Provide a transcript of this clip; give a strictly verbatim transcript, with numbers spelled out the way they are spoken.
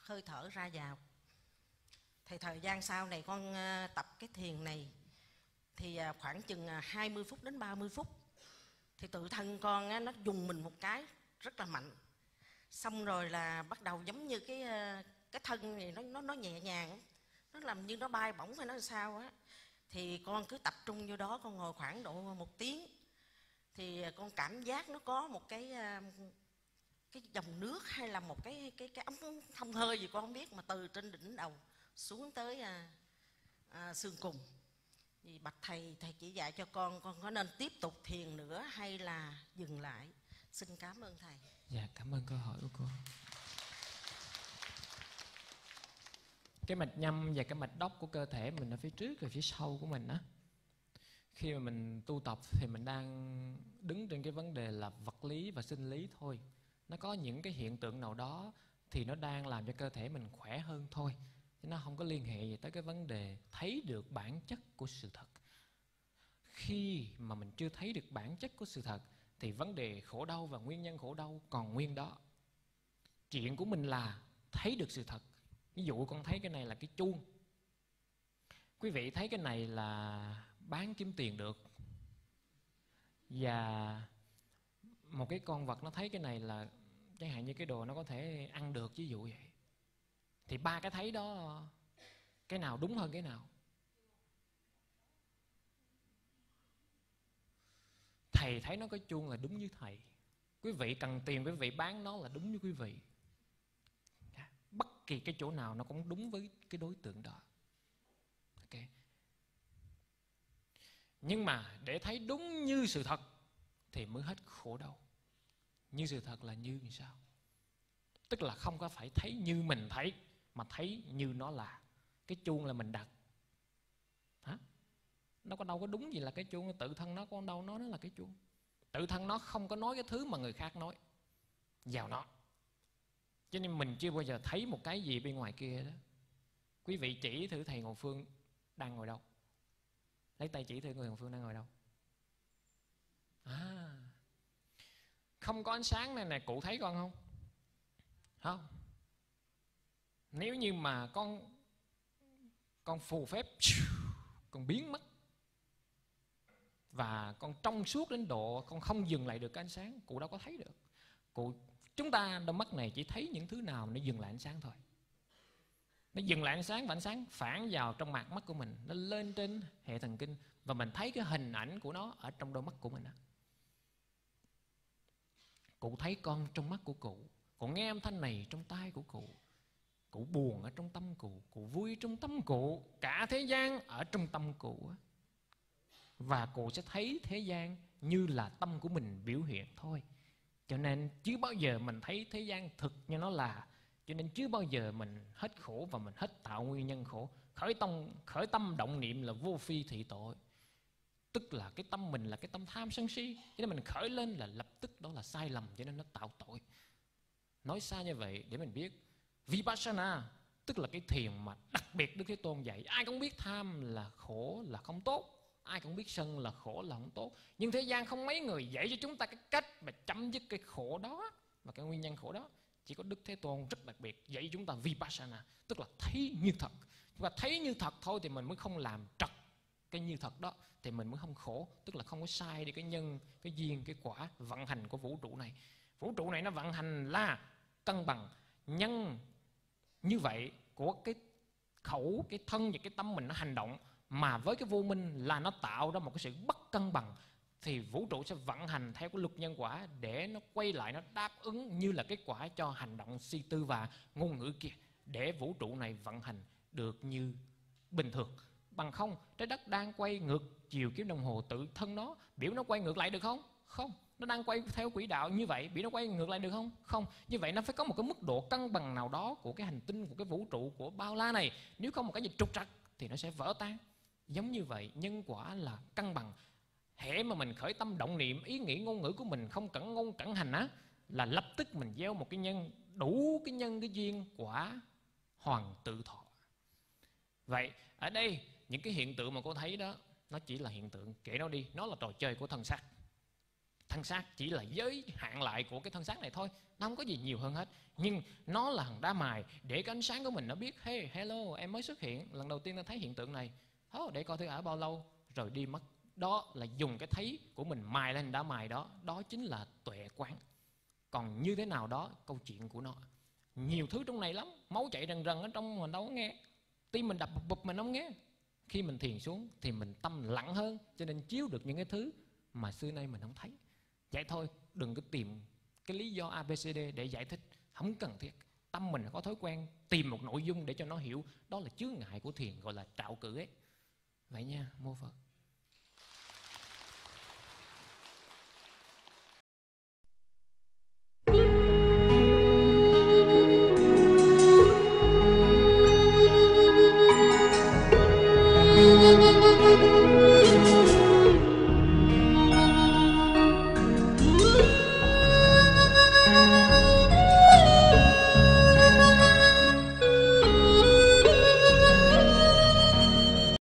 hơi thở ra vào. Thì thời gian sau này con tập cái thiền này thì khoảng chừng hai mươi phút đến ba mươi phút thì tự thân con nó dùng mình một cái rất là mạnh. Xong rồi là bắt đầu giống như cái cái thân này nó nó nó nhẹ nhàng, nó làm như nó bay bổng hay nó sao á. Thì con cứ tập trung vô đó, con ngồi khoảng độ một tiếng thì con cảm giác nó có một cái cái dòng nước hay là một cái cái cái ống thông hơi gì con không biết, mà từ trên đỉnh đầu xuống tới à, à, xương cùng. Thì bạch thầy, thầy chỉ dạy cho con con có nên tiếp tục thiền nữa hay là dừng lại? Xin cảm ơn thầy. Dạ, cảm ơn câu hỏi của cô. Cái mạch nhâm và cái mạch đốc của cơ thể mình ở phía trước và phía sau của mình á, khi mà mình tu tập thì mình đang đứng trên cái vấn đề là vật lý và sinh lý thôi. Nó có những cái hiện tượng nào đó thì nó đang làm cho cơ thể mình khỏe hơn thôi, chứ nó không có liên hệ gì tới cái vấn đề thấy được bản chất của sự thật. Khi mà mình chưa thấy được bản chất của sự thật thì vấn đề khổ đau và nguyên nhân khổ đau còn nguyên đó. Chuyện của mình là thấy được sự thật. Ví dụ con thấy cái này là cái chuông, quý vị thấy cái này là bán kiếm tiền được, và một cái con vật nó thấy cái này là chẳng hạn như cái đồ nó có thể ăn được, ví dụ vậy. Thì ba cái thấy đó, cái nào đúng hơn cái nào? Thầy thấy nó có chuông là đúng với thầy, quý vị cần tiền quý vị bán nó là đúng với quý vị. Bất kỳ cái chỗ nào nó cũng đúng với cái đối tượng đó. Ok. Nhưng mà để thấy đúng như sự thật thì mới hết khổ đau. Như sự thật là như sao? Tức là không có phải thấy như mình thấy, mà thấy như nó là. Cái chuông là mình đặt. Hả? Nó có đâu có đúng gì là cái chuông, tự thân nó có đâu nói nó là cái chuông. Tự thân nó không có nói cái thứ mà người khác nói vào nó. Cho nên mình chưa bao giờ thấy một cái gì bên ngoài kia đó. Quý vị chỉ thử thầy Ngộ Phương đang ngồi đâu. Lấy tay chỉ thử người Ngộ Phương đang ngồi đâu. À, không có ánh sáng này nè, cụ thấy con không? Không. Nếu như mà con con phù phép, con biến mất, và con trong suốt đến độ con không dừng lại được cái ánh sáng, cụ đâu có thấy được. Cụ, chúng ta đôi mắt này chỉ thấy những thứ nào nó dừng lại ánh sáng thôi. Nó dừng lại ánh sáng và ánh sáng phản vào trong mạc mắt của mình, nó lên trên hệ thần kinh và mình thấy cái hình ảnh của nó ở trong đôi mắt của mình. Cụ thấy con trong mắt của cụ, cụ nghe âm thanh này trong tai của cụ, cụ buồn ở trong tâm cụ, cụ vui trong tâm cụ, cả thế gian ở trong tâm cụ. Và cụ sẽ thấy thế gian như là tâm của mình biểu hiện thôi. Cho nên chứ bao giờ mình thấy thế gian thực như nó là. Cho nên chứ bao giờ mình hết khổ và mình hết tạo nguyên nhân khổ. Khởi tâm, khởi tâm động niệm là vô phi thị tội. Tức là cái tâm mình là cái tâm tham sân si, cho nên mình khởi lên là lập tức đó là sai lầm, cho nên nó tạo tội. Nói xa như vậy để mình biết Vipassana tức là cái thiền mà đặc biệt Đức Thế Tôn dạy. Ai cũng biết tham là khổ, là không tốt, ai cũng biết sân là khổ, là không tốt. Nhưng thế gian không mấy người dạy cho chúng ta cái cách mà chấm dứt cái khổ đó và cái nguyên nhân khổ đó. Chỉ có Đức Thế Tôn rất đặc biệt dạy chúng ta Vipassana, tức là thấy như thật. Và thấy như thật thôi thì mình mới không làm trật cái như thật đó, thì mình mới không khổ. Tức là không có sai đi cái nhân, cái duyên, cái quả vận hành của vũ trụ này. Vũ trụ này nó vận hành là cân bằng nhân như vậy của cái khẩu, cái thân và cái tâm mình nó hành động, mà với cái vô minh là nó tạo ra một cái sự bất cân bằng, thì vũ trụ sẽ vận hành theo cái luật nhân quả để nó quay lại, nó đáp ứng như là kết quả cho hành động suy tư và ngôn ngữ kia, để vũ trụ này vận hành được như bình thường. Bằng không, trái đất đang quay ngược chiều kim đồng hồ tự thân nó, biểu nó quay ngược lại được không? Không. Nó đang quay theo quỹ đạo như vậy, biểu nó quay ngược lại được không? Không. Như vậy nó phải có một cái mức độ cân bằng nào đó của cái hành tinh, của cái vũ trụ, của bao la này. Nếu không một cái gì trục trặc thì nó sẽ vỡ tan. Giống như vậy, nhân quả là cân bằng. Hễ mà mình khởi tâm động niệm, ý nghĩ ngôn ngữ của mình không cẩn ngôn cẩn hành á, là lập tức mình gieo một cái nhân, đủ cái nhân, cái duyên quả hoàn tự thọ. Vậy ở đây những cái hiện tượng mà cô thấy đó, nó chỉ là hiện tượng, kể nó đi, nó là trò chơi của thân sắc. thân xác chỉ là giới hạn lại của cái thân xác này thôi, nó không có gì nhiều hơn hết. Nhưng nó là hòn đá mài để cái ánh sáng của mình nó biết hey, hello, em mới xuất hiện, lần đầu tiên ta thấy hiện tượng này, oh, để coi thử ở bao lâu rồi đi mất. Đó là dùng cái thấy của mình mài lên đá mài đó. Đó chính là tuệ quán. Còn như thế nào đó, câu chuyện của nó nhiều thứ trong này lắm. Máu chạy rần rần ở trong mình đâu có nghe, tim mình đập bụp bụp mình không nghe. Khi mình thiền xuống thì mình tâm lặng hơn, cho nên chiếu được những cái thứ mà xưa nay mình không thấy. Vậy thôi, đừng có tìm cái lý do a bê xê đê để giải thích, không cần thiết. Tâm mình có thói quen tìm một nội dung để cho nó hiểu. Đó là chướng ngại của thiền, gọi là trạo cử ấy. Vậy nha, mô Phật.